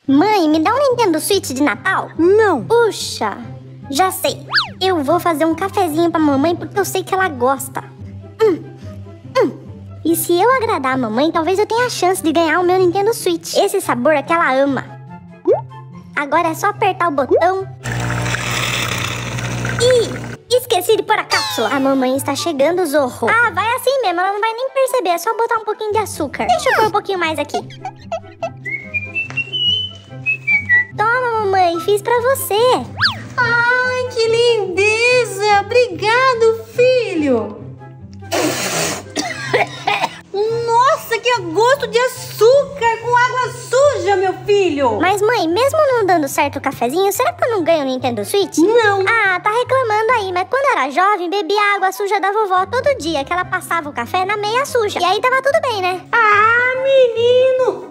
Mãe, me dá um Nintendo Switch de Natal? Não. Puxa, já sei. Eu vou fazer um cafezinho pra mamãe porque eu sei que ela gosta. E se eu agradar a mamãe, talvez eu tenha a chance de ganhar o meu Nintendo Switch. Esse sabor é que ela ama. Agora é só apertar o botão. Ih, esqueci de pôr a cápsula. A mamãe está chegando, Zorro. Ah, vai assim mesmo, ela não vai nem perceber. É só botar um pouquinho de açúcar. Deixa eu pôr um pouquinho mais aqui. Toma, mamãe, fiz pra você. Ai, que lindeza! Obrigado, filho! Nossa, que gosto de açúcar com água suja, meu filho! Mas, mãe, mesmo não dando certo o cafezinho, será que eu não ganho o Nintendo Switch? Não! Ah, tá reclamando aí, mas quando era jovem, bebia a água suja da vovó todo dia, que ela passava o café na meia suja. E aí tava tudo bem, né? Ah, menino!